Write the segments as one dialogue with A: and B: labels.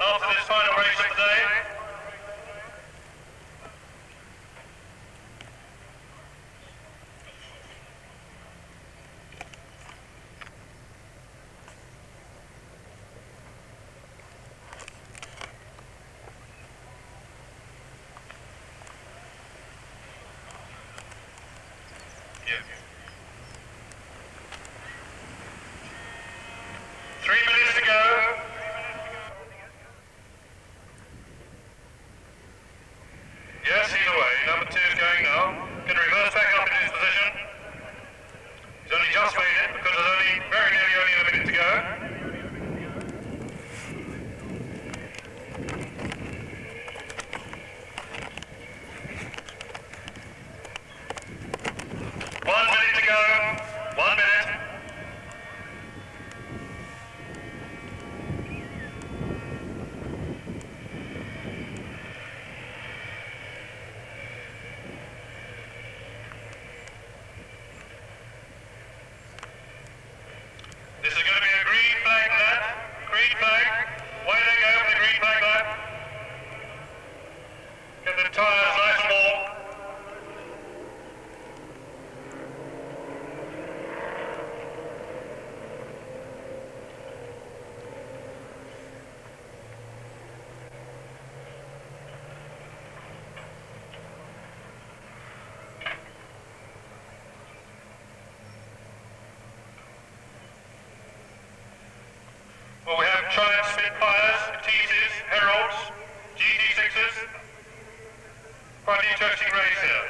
A: after this final race of the day. Yeah. 3 minutes to go. Yes, either way. Number 2 is going now. Going to reverse back up into his position. He's only just made it because there's very nearly only a minute to go. One minute to go. 1 minute. This is going to be a green flag lap. Green flag. Away they go for the green flag lap. Get the tyres nice and warm. Well, we have Triumph Spitfires, Teases, Heralds, GT6s. Quite an interesting race here.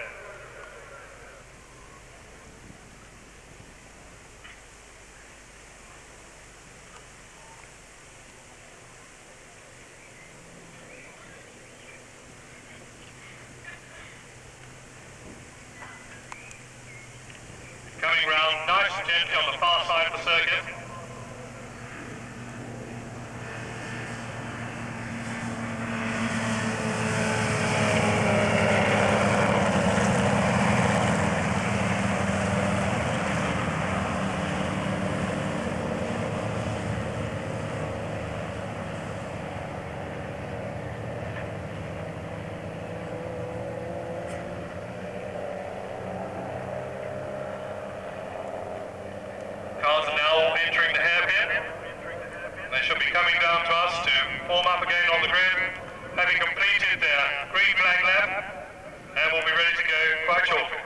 A: Coming round nice and gently on the far side of the circuit. Cars are now entering the hairpin. They should be coming down to us to form up again on the grid, having completed their green flag lap, and we'll be ready to go quite shortly.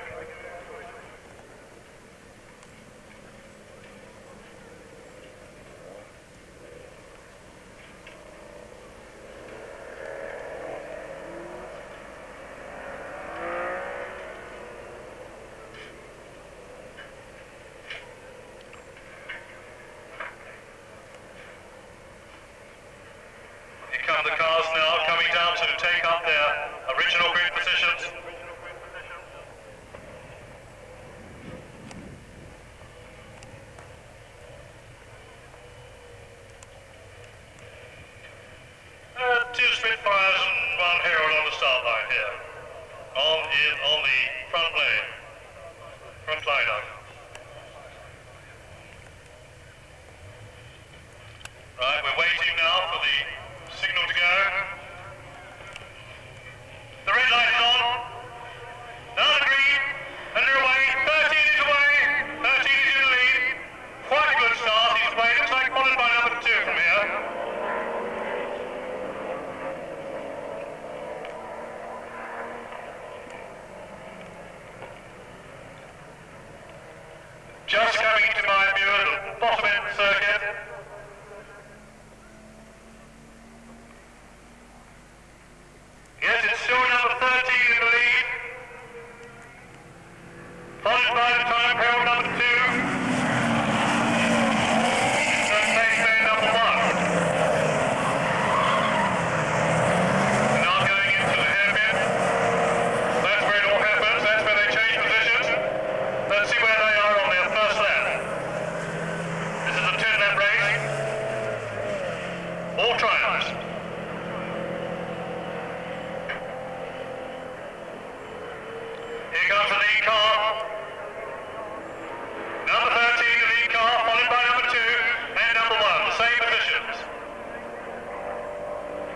A: Here come the cars now coming down to take up their original grid positions. Two Spitfires and one Herald on the start line here. On the front lane. Front line up. Right, we're waiting now for the signal to go. The red light is on. Now the green. And they're away. 13 is away. 13 is in the lead. Quite a good start. He's away. Looks like followed by number 2 from here. Just coming into my view at the bottom end of the circuit. Yes, it's still number 13 in the lead. Followed by the time Herald number 2. And Mayfair number 1. And now going into the hairpin. That's where it all happens. That's where they change positions. Let's see where they are on their first lap. This is a 10-lap race. All Triumphs. Here comes the lead car. Number 13, the lead car, followed by number 2 and number 1, the same positions.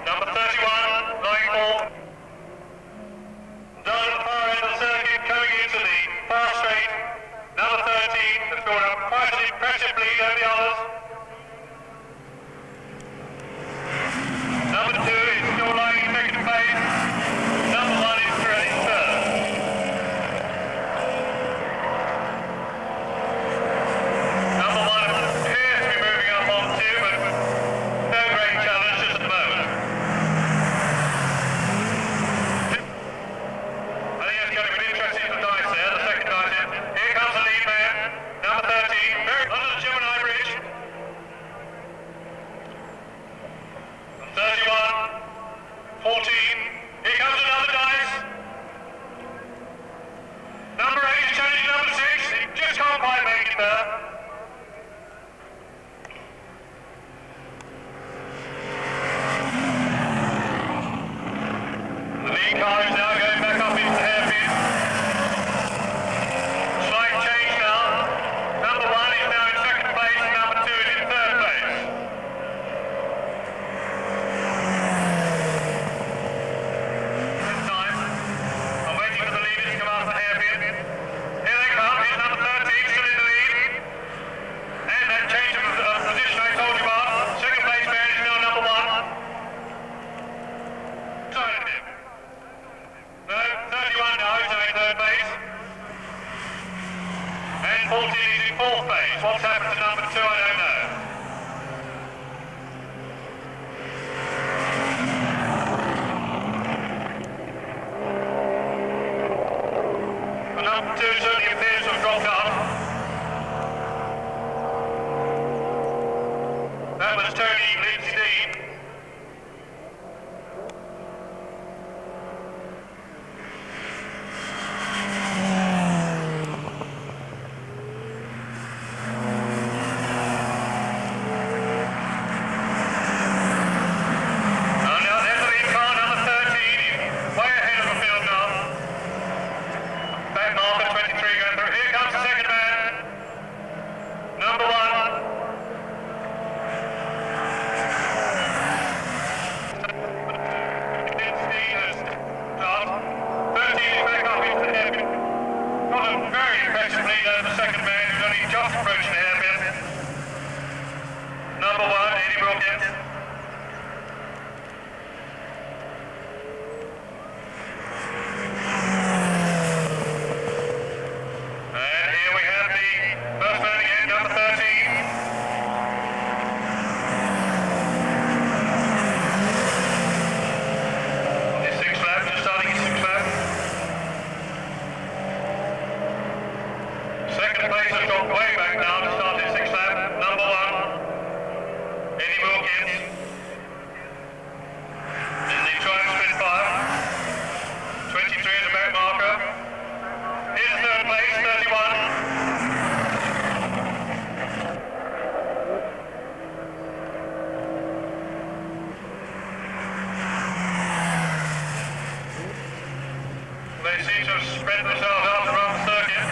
A: seem to have spread themselves out around the circuit.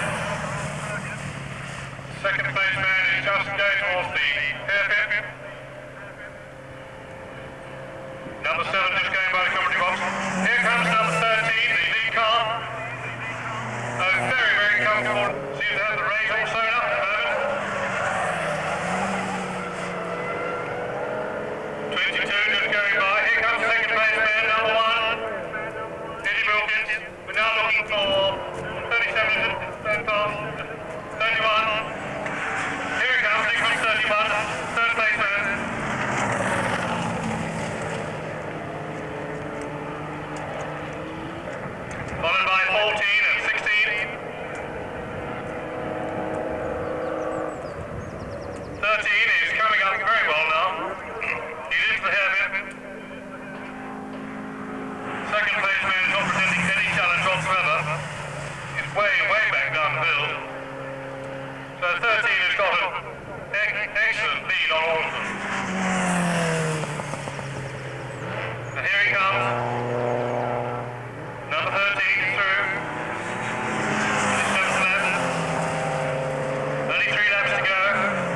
A: Second place man is just going towards the hairpin. Number 7 just going by the commentary box. Here comes number 13, the lead car. Very, very comfortable. Seems to have the race all sewn up at the moment. 22 just going by. Here comes second place man, number 1. Eddie Wilkins. We're now looking for 37, third pass. 31. Here it comes 31. Third place man. Followed by 14 and 16. 13 is coming up very well now. He's into the hairpin. Second place man is not presenting any challenge whatsoever. He's way, way back down the hill. So 13 has got an excellent lead on all of them. And here he comes. Number 13 through. 7th lap. Only 3 laps to go.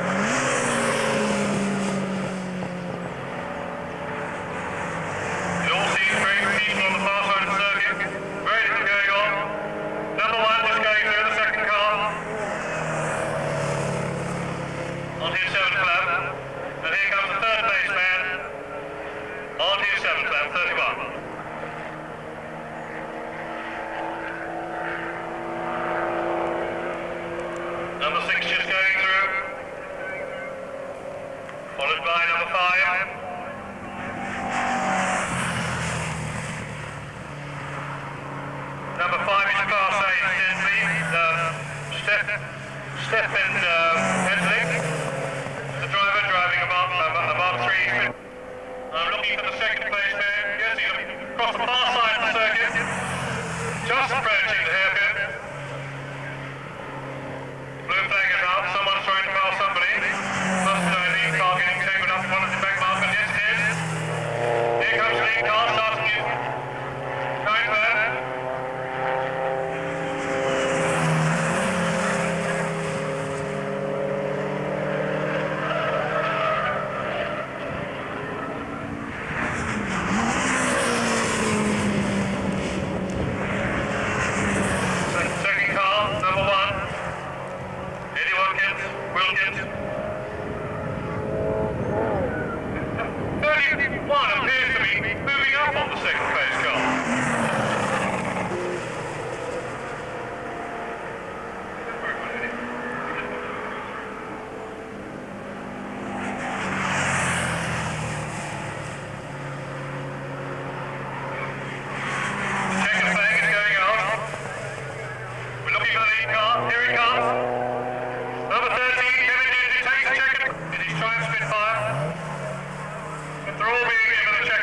A: It all seems very peaceful on the far side of the circuit. Very little going on. Number 1 just going through the second car. On his 7th lap. And here comes the third place man. On his 7th lap, 31. Number 6 just going through, followed by number 5. Number 5 is Class A, Stefan Hensley, the driver driving about 3. I'm looking for the second place man. Yes, he's across the far side of the circuit, just approaching the hairpin. Blue flag is out, someone's trying to pass somebody. Must be the lead car getting taken up in one of the back markers. Yes, it is. Here comes the lead car, starting it. Going there. Second car, number 1. Wilkins. 31 appears to be moving up on the second place car. Checkered flag is going out. We're looking for the lead car. Here it comes. Number 13, Kevin Dizzy takes a check. It is trying to spit fire. But they're all being given a chance.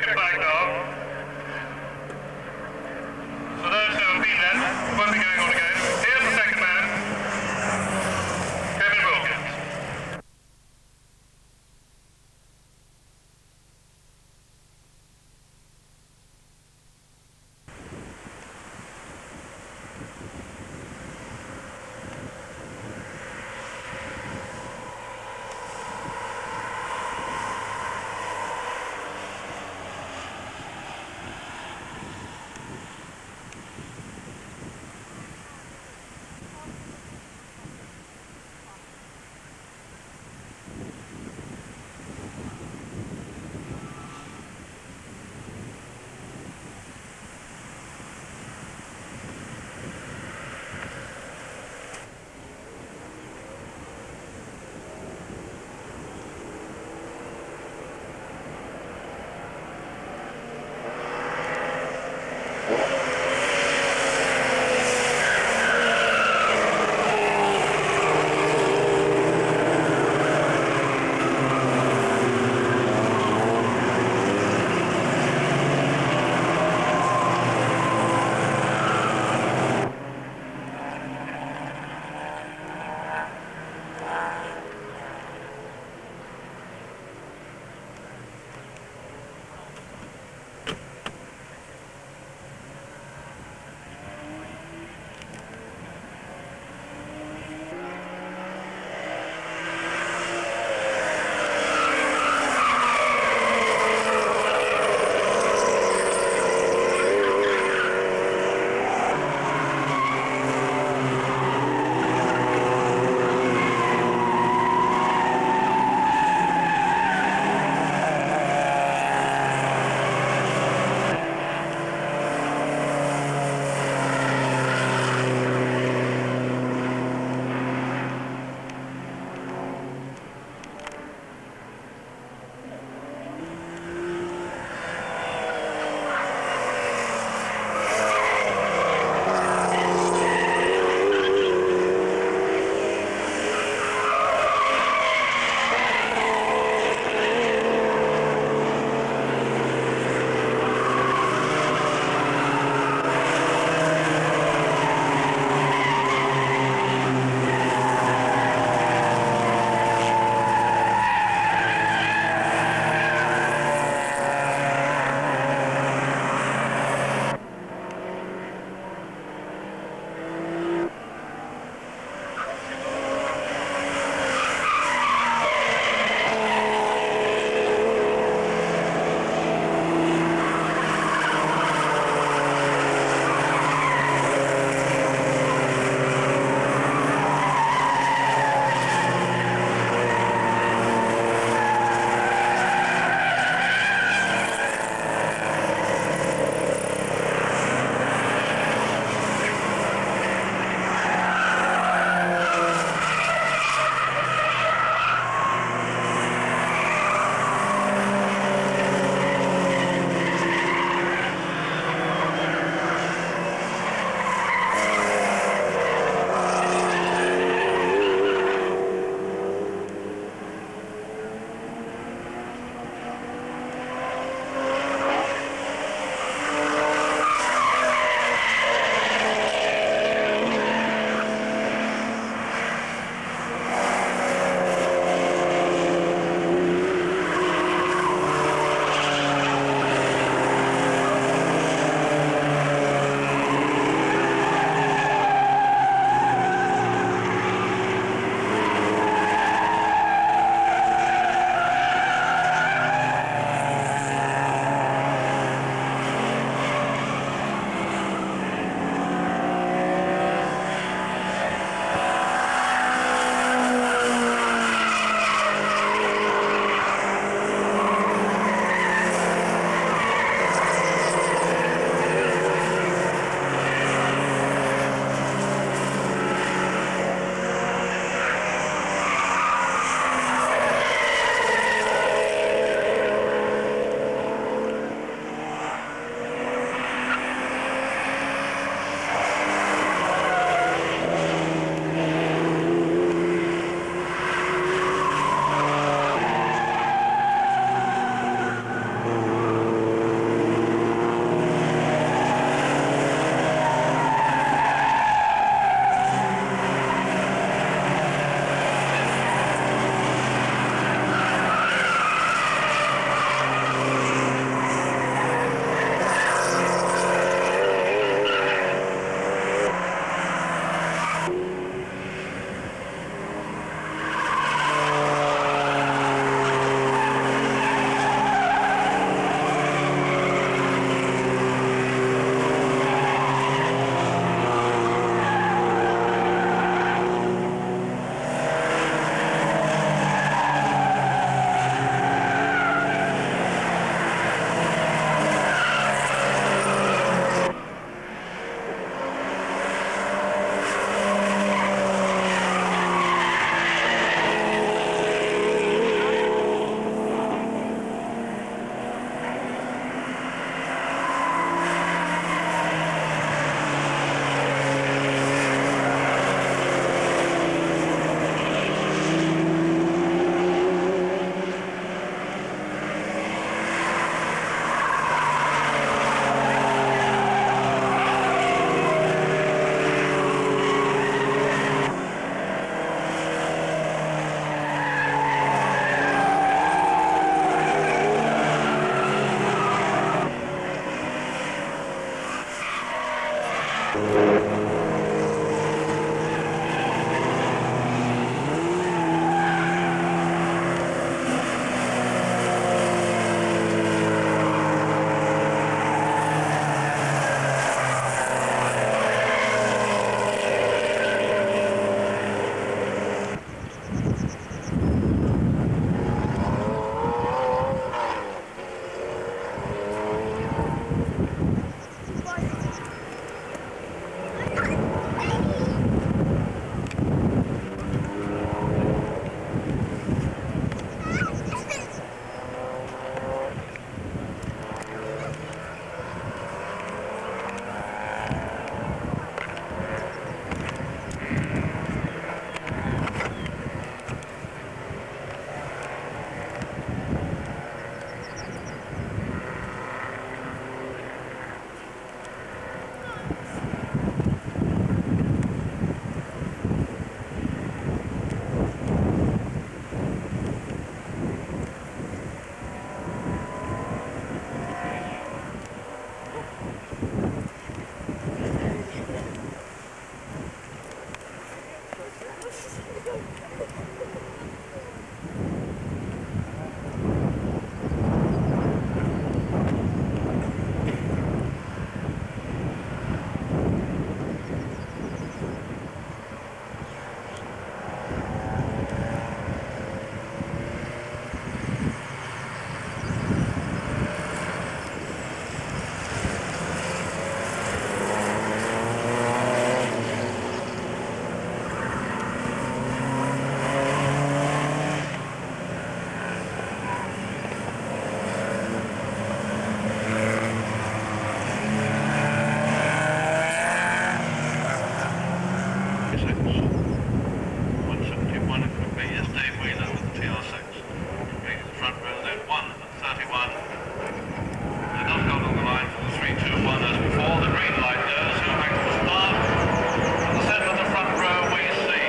A: 3-2-1. They're not gone on the line for the 3-2-1 as before. The green light does. Who makes the start? At the centre of the front row we see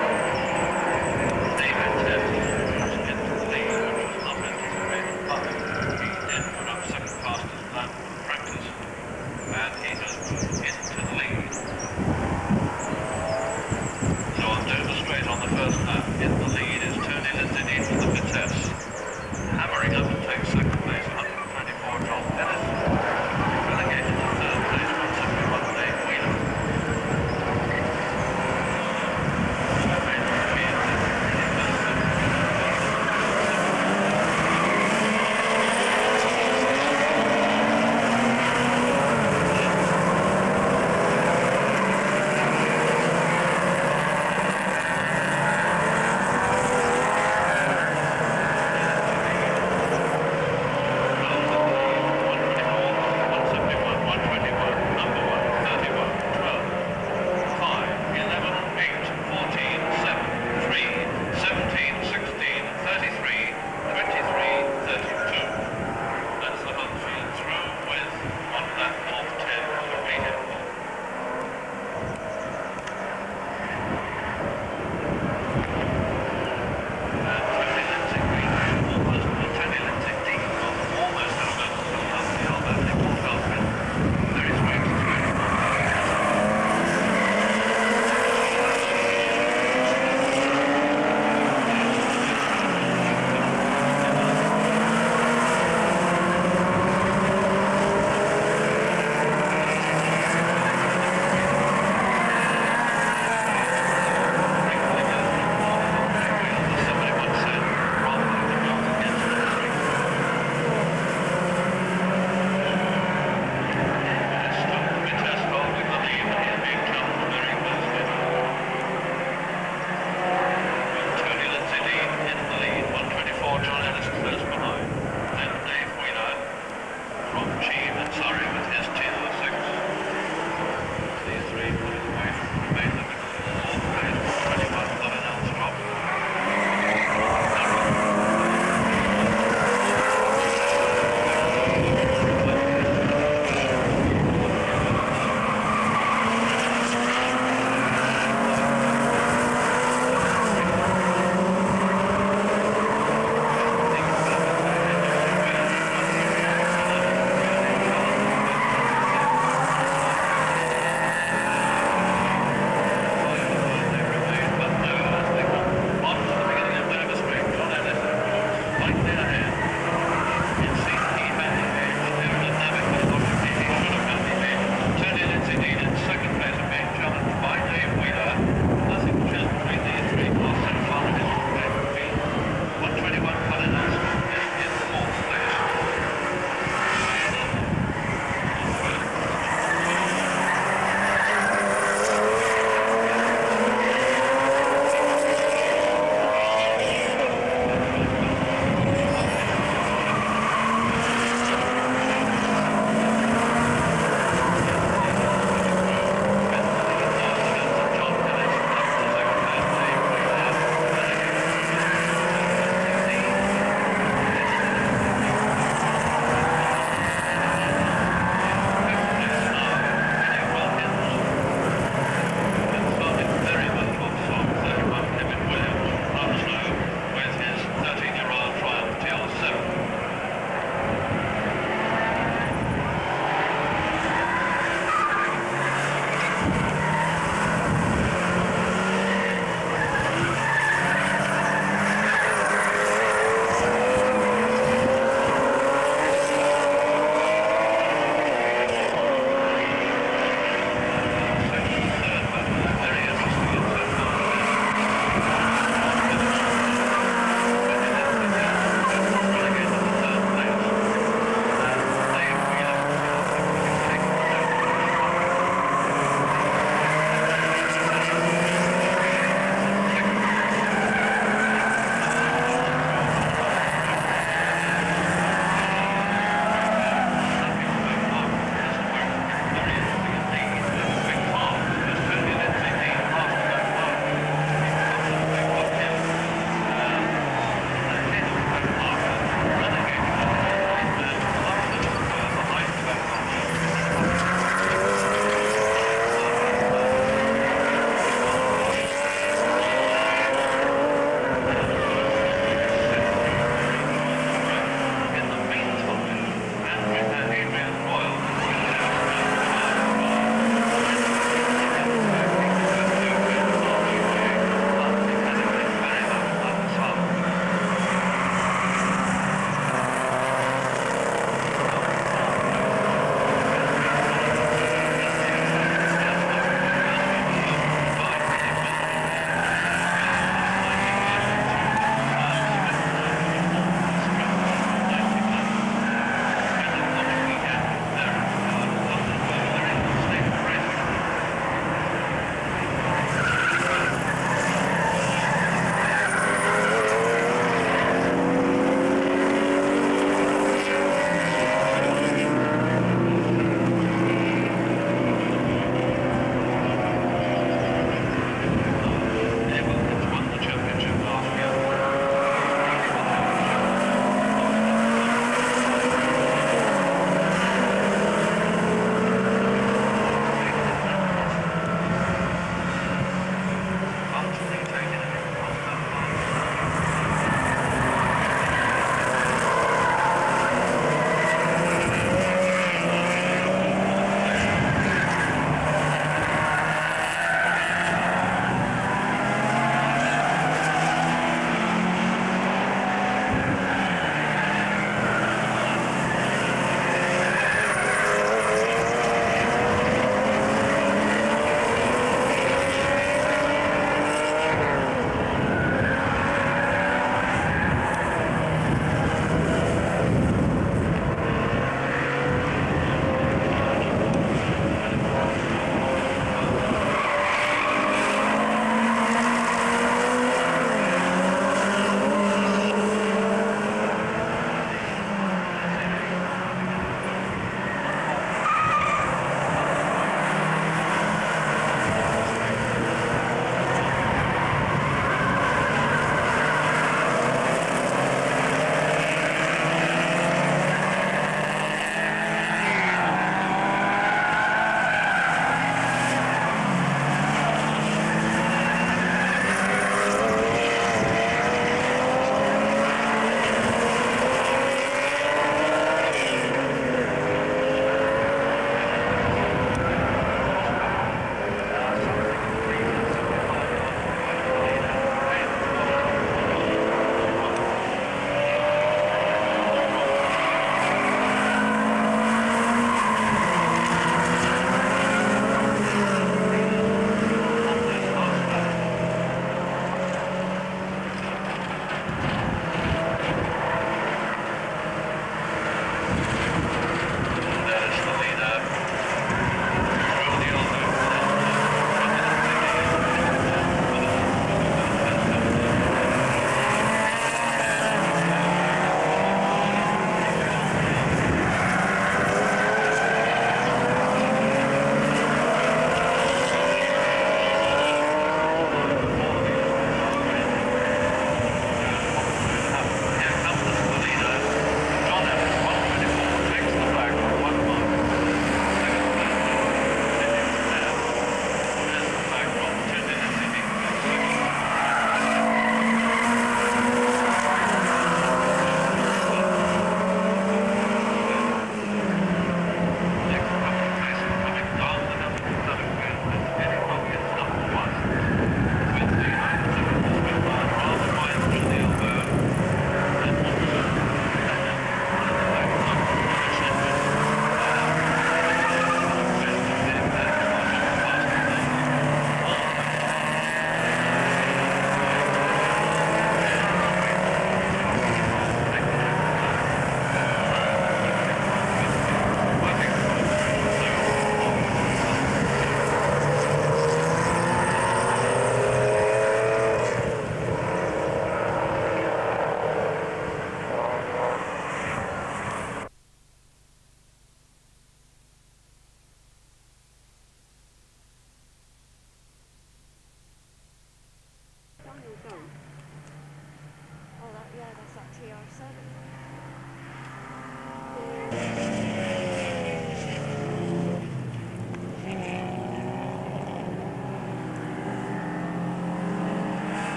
A: David Tett into the lead, which was not meant to be, but he did put up second fastest lap for the practice, and he has moved into the lead. So on Dover Straight on the first lap, in the lead is Tony Lindini for the Vitesse, hammering up to take second place.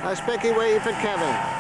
B: That's Becky waiting for Kevin.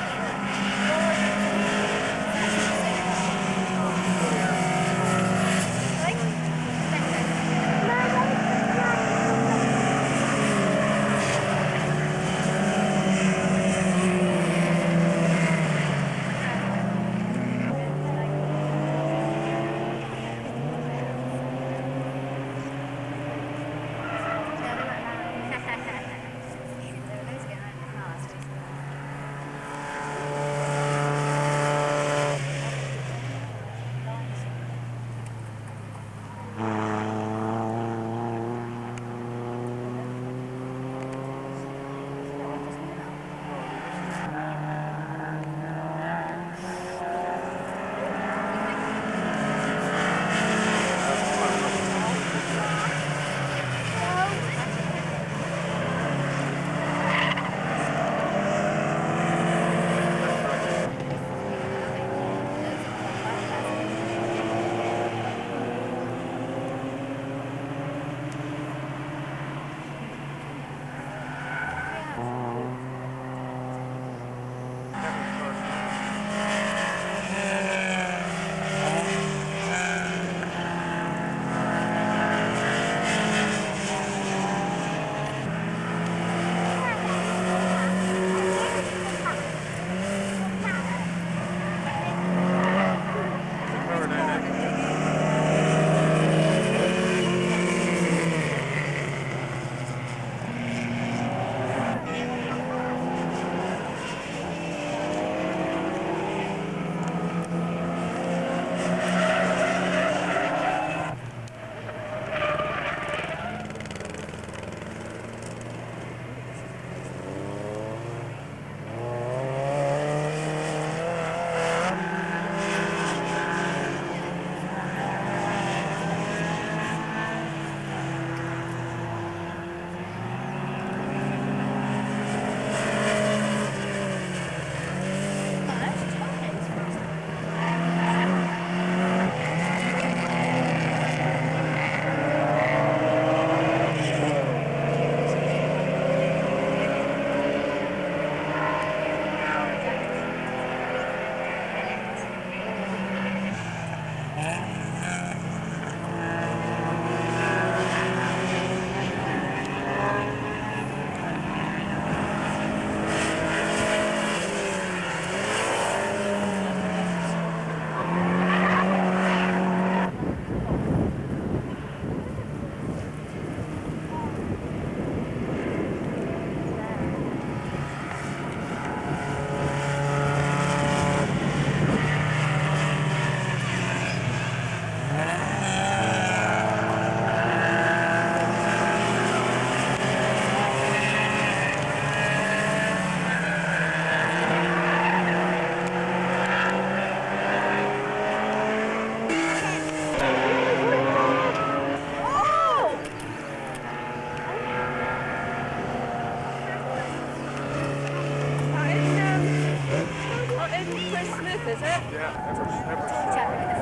C: Smith, is it?
D: Yeah, Everett.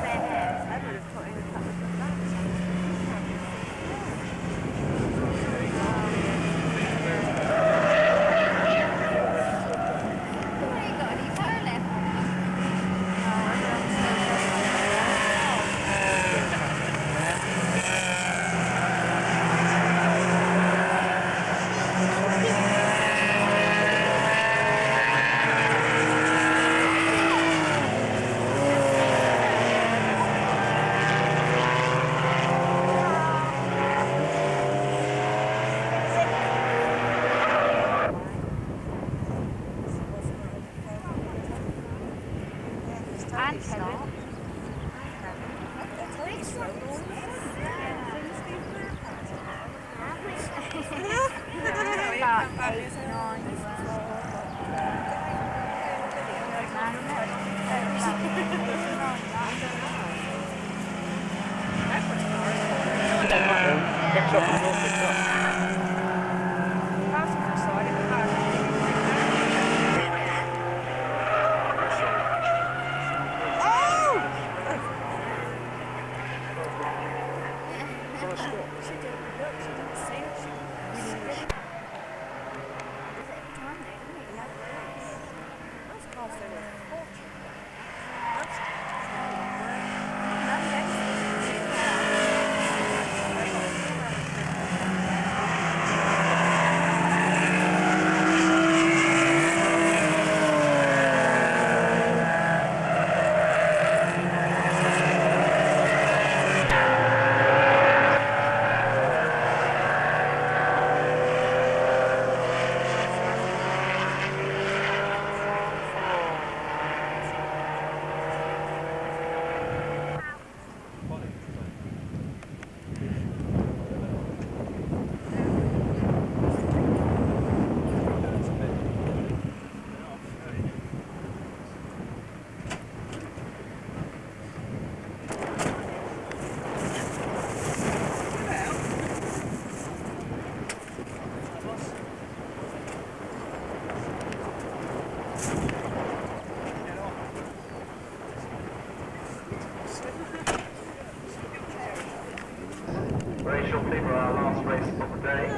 C: Everett has put in a couple of laps. And Kevin.
D: very shortly for our last race of the day.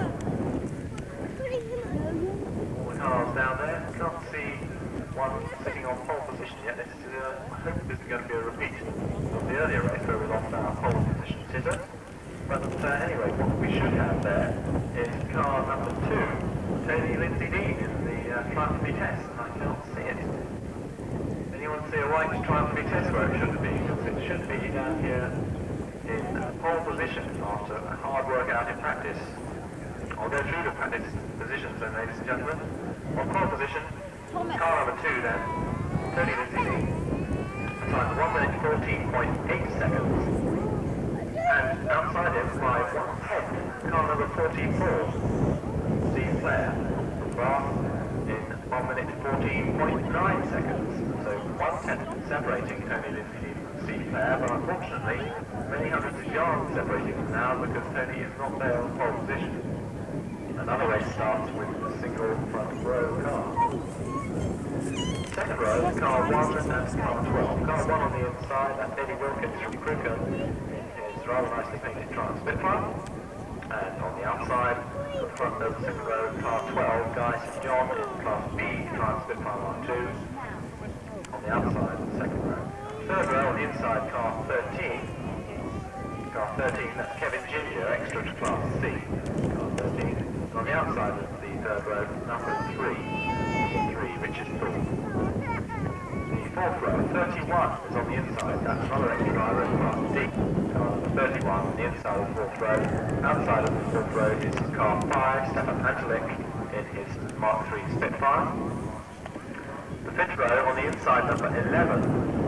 D: All the cars down there. Can't see one sitting on pole position yet. This is, I hope this is going to be a repeat of the earlier race where we lost our pole position sitter. But anyway, what we should have there is car number 2, Tony Lindsay Dean in the Triumph Vitesse, and I can't see it. Anyone see a white Triumph Vitesse where it should be? Because it should be down here in pole position after a hard workout in practice. I'll go through the practice positions then, ladies and gentlemen. On pole position, car number 2 then, Tony Lindsay Dean. Time 1 minute 14.8 seconds. And outside him by 1/10, car number 44, Steve Clare, from Bath, in 1 minute 14.9 seconds. So 1/10 separating Tony Lindsay Dean from Steve Clare, but unfortunately many hundreds of yards separating them now because Tony is not there on pole position. Another race starts with a single front row car. Second row, car 1 and car 12. Car 1 on the inside, that's Eddie Wilkins from Crewcombe. Rather nicely painted Triumph Spitfire, and on the outside, the front of the second row, car 12, Guy St John in Class B, Triumph Spitfire Mark II, on the outside of the second row. Third row on the inside, car 13, that's Kevin Ginger, extra to Class C, car 13, and on the outside of the third row, number 3, Richard Thorpe. Fourth row, 31 is on the inside, that's another extra driver in Class D. Car 31 on the inside of the fourth row. Outside of the fourth row is car 5, Stefan Angelic in his Mark III Spitfire. The fifth row on the inside, number 11.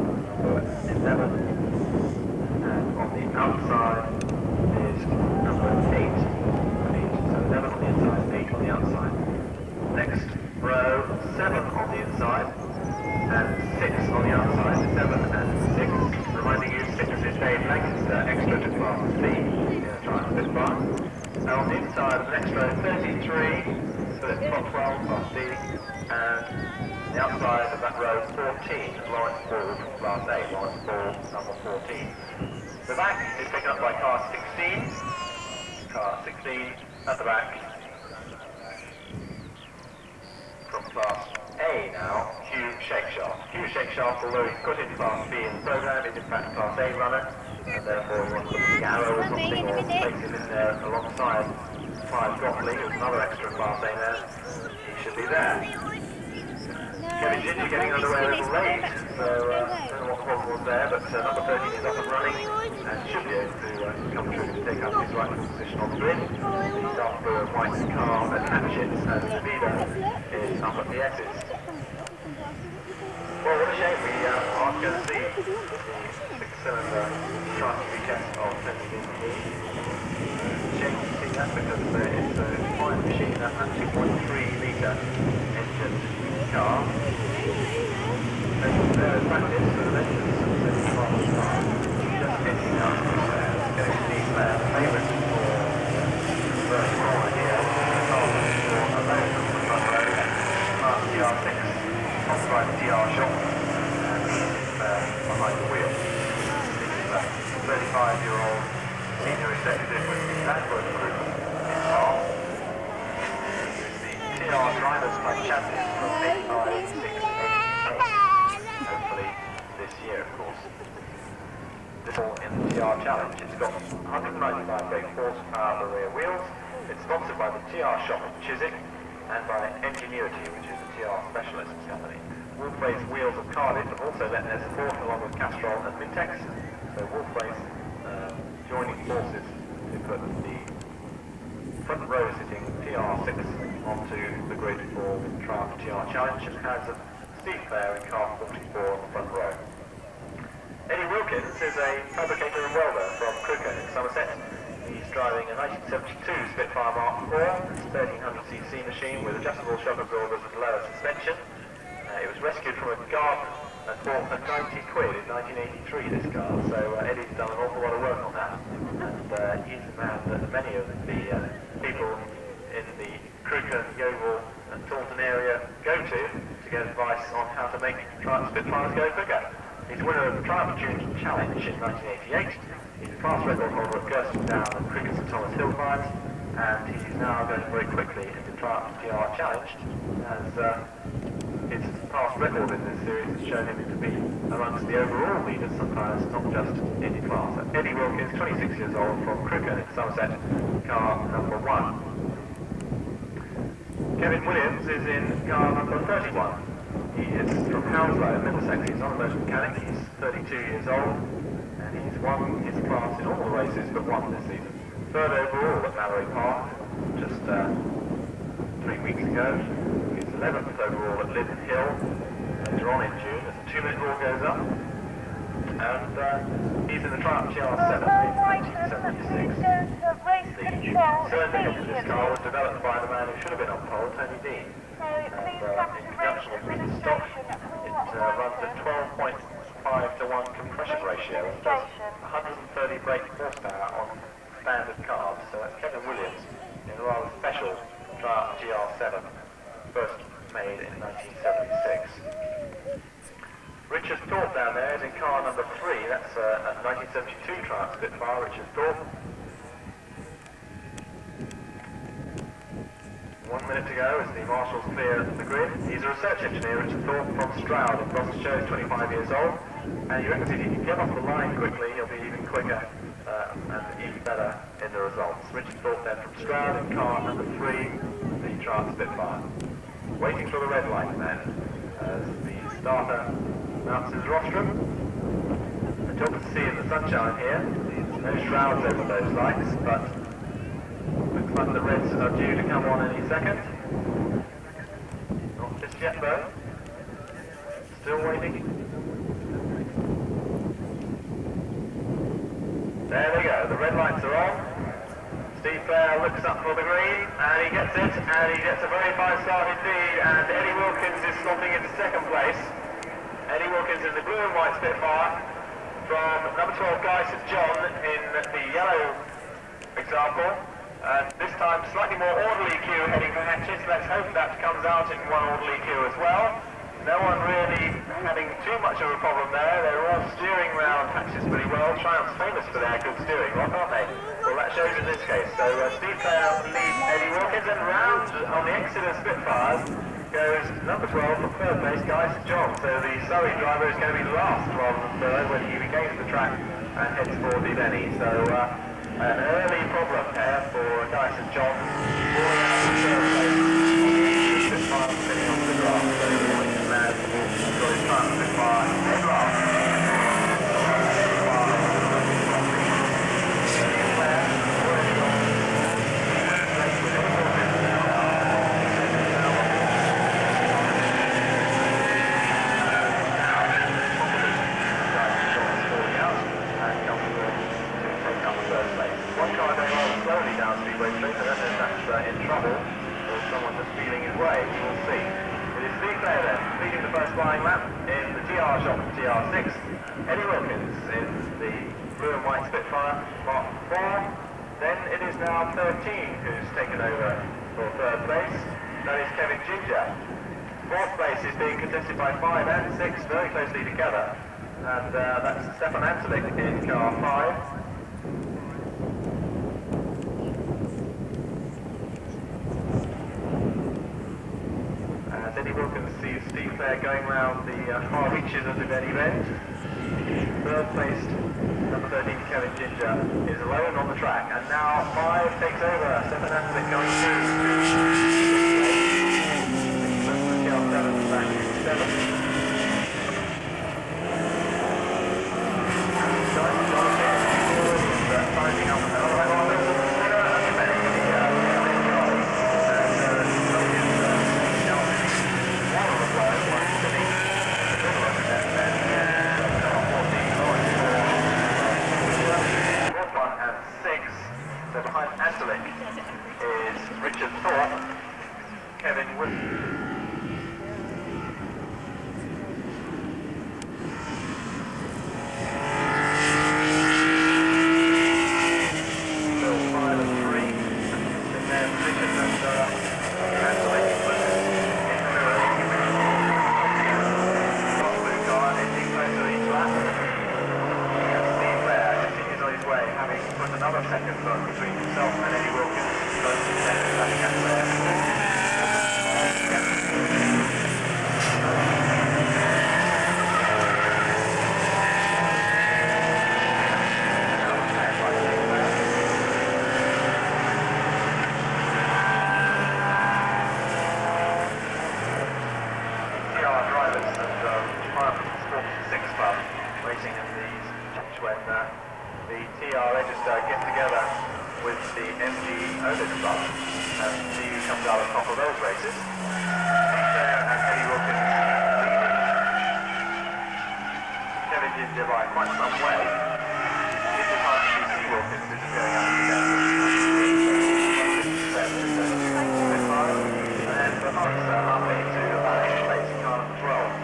D: And on the outside is number 8. So 11 on the inside, 8 on the outside. Next row, 7 on the inside. And 6 on the outside, 7 and 6. Reminding you, 6 is Dave Lancaster, extra to Class C in the Triumph Spitfire. Now on the inside of the next row, 33, Philip Trotwell, Class D, and the outside of that row, 14, Lawrence Ball from Class A, Lawrence Ball, number 14. The back is picked up by car 16, at the back, from Class A now, Hugh Shakeshaft. Hugh Shakeshaft, although he's got in Class B in the programme, is in fact a Class A runner, and therefore you want to look at the arrow or something, or place him in there alongside Clive Gottlieb, who's another extra Class A man. He should be there. Kevin Ginger getting underway a little late, so I don't know what the problem was there, but number 13 is up and running, and should be able to come through to take up his rightful position on the grid. He's after a white car at Hatchets, and Davida is up at the S's. Well, what a shame we aren't going to see the 6-cylinder Triumph Vitesse of Tony Lindsay. Shame to see that because it's a fine machine, that 2.3-litre engine car. And there is practice for the legends of the 75 just hitting up there, getting Steve Clare, the favourite for the first corner here. The car looks for a load from the front row, past TR6, top right TR shop, and he's behind the wheel. This is a 35-year-old senior executive with the Landwood Group in Bath. TR Drivers Club champion from 85, 6, 8, hopefully this year, of course. This all in the TR Challenge. It's got 195 brake horsepower for rear wheels. It's sponsored by the TR shop in Chiswick and by Ingenuity, which is a TR specialist company. Wolf-Race Wheels of Cardiff have also lent their support along with Castrol and Mintex. So Wolf-Race joining forces to put the front row sitting TR6 onto the grid for Triumph TR Challenge, and has Steve Clare in car 44 on the front row. Eddie Wilkins is a fabricator and welder from Crewcombe in Somerset. He's driving a 1972 Spitfire Mark IV 1300cc machine with adjustable shock absorbers and lower suspension. It was rescued from a garden and bought for 90 quid in 1983, this car, so Eddie's done an awful lot of work on that, and he's the man that many of the people in the Crewcombe, Yeovil and Taunton area go to get advice on how to make Triumph Spitfires go quicker. He's winner of the Triumph June Challenge in 1988. He's a class record holder at Gersten Down and Cricket St Thomas Hill Times, and he's now going very quickly into Triumph GR Challenge, as his past record in this series has shown him to be amongst the overall leaders sometimes, not just in the class. Eddie Wilkins, 26 years old, from Crooker in Somerset, car number 1. Kevin Williams is in car number 31. He is from Hounslow, Middlesex. He's not a motor mechanic. He's 32 years old, and he's won his class in all the races but one this season. Third overall at Mallory Park, just 3 weeks ago. He's 11th overall at Linden Hill later on in June as the 2-minute rule goes up. And he's in the Triumph GR7 in 1976. The surname of this car was developed by the man who should have been on pole, Tony Dean. And in conjunction with Peter Stock, it runs a 12.5 to 1 compression ratio and does 130 brake horsepower on standard cars. So that's Kevin Williams in a rather special Triumph GR7, first made in 1976. Richard Thorpe down there is in car number 3. That's a 1972 Triumph Spitfire, Richard Thorpe. 1 minute to go as the marshals clear the grid. He's a research engineer, Richard Thorpe, from Stroud in Gloucestershire. He's 25 years old. And you reckon if he can get off the line quickly, he'll be even quicker and even better in the results. Richard Thorpe then from Stroud in car number 3, the Triumph Spitfire. Waiting for the red light then, as the starter mounts his rostrum. Difficult to see in the sunshine here. There's no shrouds over those lights, but looks like the reds are due to come on any second. Not just yet though. Still waiting. There they go, the red lights are on. Steve Fair looks up for the green, and he gets it, and he gets a very fine start indeed, and Eddie Wilkins is slotting into second place. Eddie Wilkins in the blue and white Spitfire from number 12 Guy St John in the yellow example. This time slightly more orderly queue heading for Hatches. Let's hope that comes out in one orderly queue as well. No one really having too much of a problem there. They're all steering round Hatches pretty well. Triumph's famous for their good steering, aren't they? Well, that shows in this case. So Steve Fair leads Eddie Wilkins, and round on the Exeter Spitfires goes number 12 from third place, Guy St John. So the Surrey driver is going to be last rather than third when he regains the track and heads for the Denny. So an early problem there for Guy St John, falling out of third place on the Spitfire, spinning onto the grass. So Wilkins man got his time to Spitfire dead last. In trouble, or someone just feeling his way, we will see. It is Steve Fair then, leading the first flying lap in the TR shop of TR6. Eddie Wilkins in the blue and white Spitfire, Mark 4. Then it is now 13 who's taken over for third place. That is Kevin Ginger. Fourth place is being contested by 5 and 6, very closely together. And that's Stefan Antalik in car 5. Eddie Wilkins sees Steve Fair going round the far reaches of the Denny Bend. Third placed, number 13, Kevin Ginger, is alone on the track, and now 5 takes over. Stefan Antalik going through. TR7 back to 7. Finding up behind Antalik is Richard Thorpe, Kevin Williams. put another second between himself and Eddie Wilkins. Close to 10 is that gap there. Get together with the MG Otis club and see who comes out on top of those races. And Eddie Wilkins leading Kevin Ginger by quite some way. This is how TC Wilkins is going up again. And the Hunts are halfway to about 8th place in car number 12.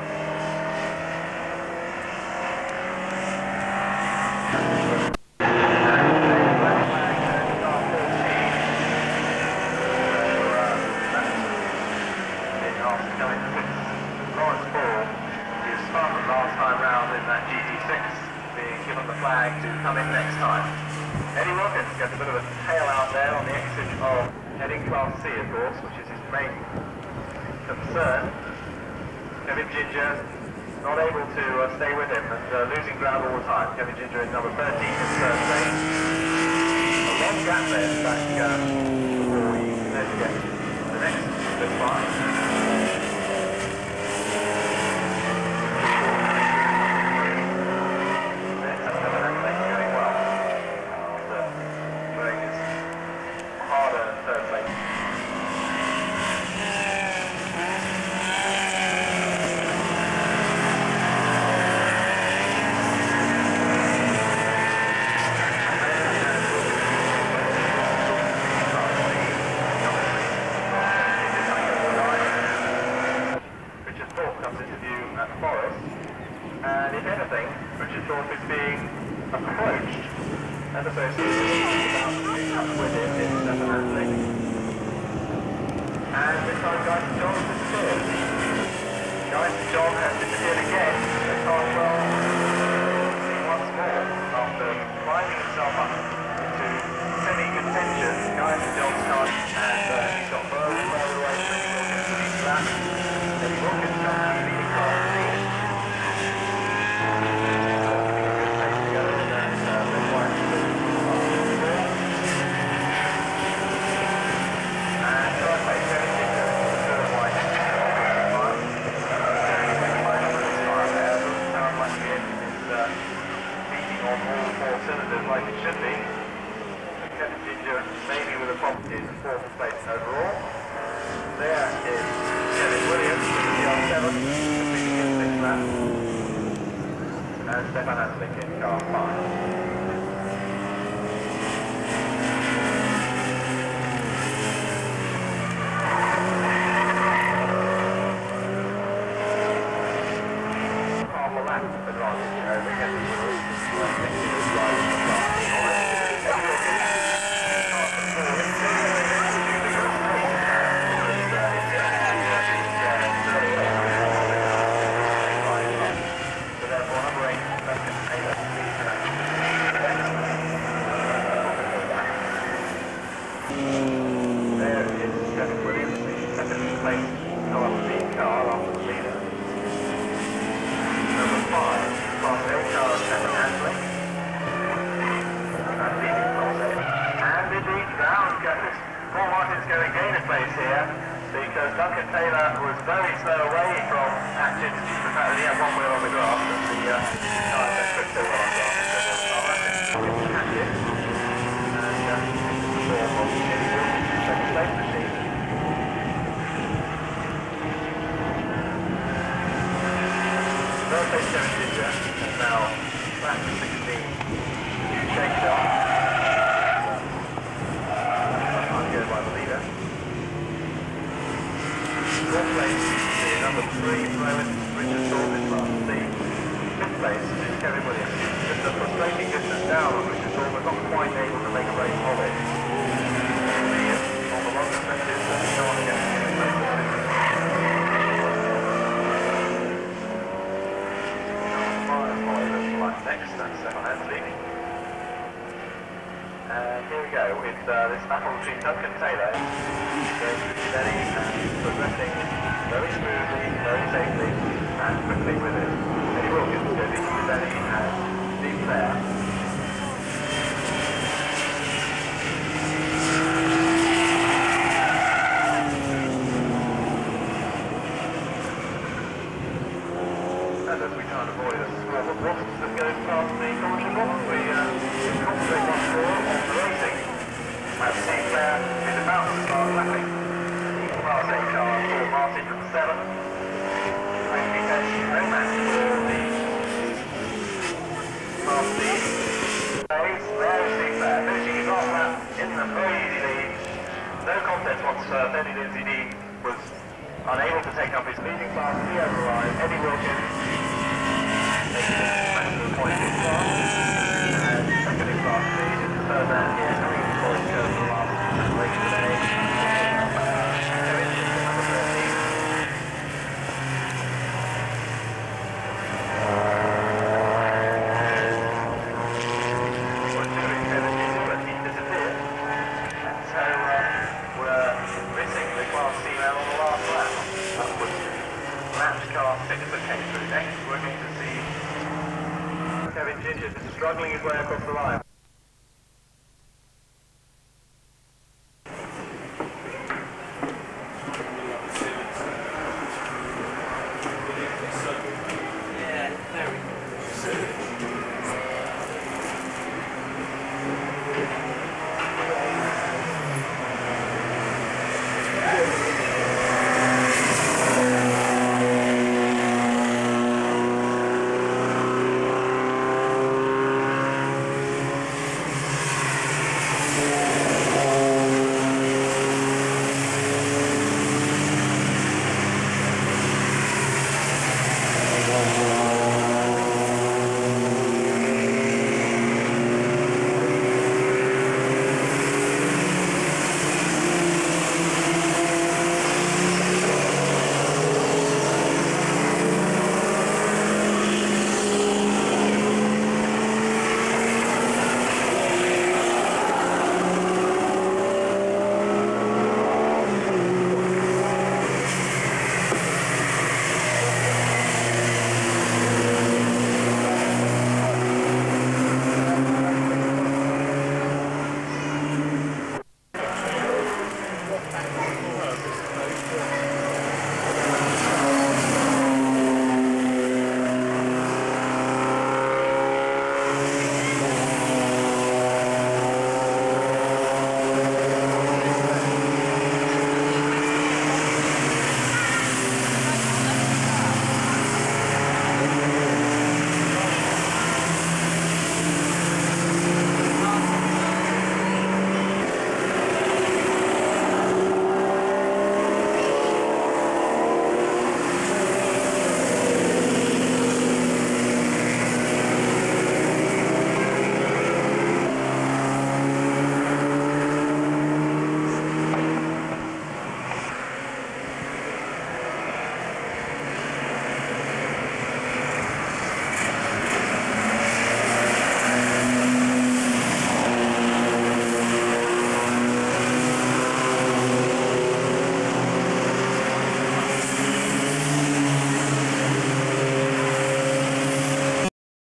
D: To come in next time. Eddie Wilkins gets a bit of a tail out there on the exit of heading Class C, of course, which is his main concern. Kevin Ginger not able to stay with him and losing ground all the time. Kevin Ginger is number 13 in third place. A long gap there back before he then gets the next bit by. Here we go with this battle between Duncan Taylor going to Givelli and progressing very smoothly, very safely and quickly with it. Eddie Wilkins goes into Givelli and deep there. And as we try and avoid a swarm of wasps that goes past the commentary box, we concentrate once more on the racing. As Steve Blair is about to start lapping the Class A car for Martin at 7. And he has no match for the Class B race. There is Steve Blair finishing his last lap in the very easy lead. No contest once Benny Lindsay Dean was unable to take up his leading Class B over the line. Eddie Wilkins taking the maximum points in class. And second in Class B is the third man here coming in for his curve for the last race today. Kevin is the number 13. What doing Kevin did, but he disappeared. And so we're missing the Class C man on the last lap. That was lapped car 6 that came through next. We're going to see Kevin Ginger struggling his way across the line.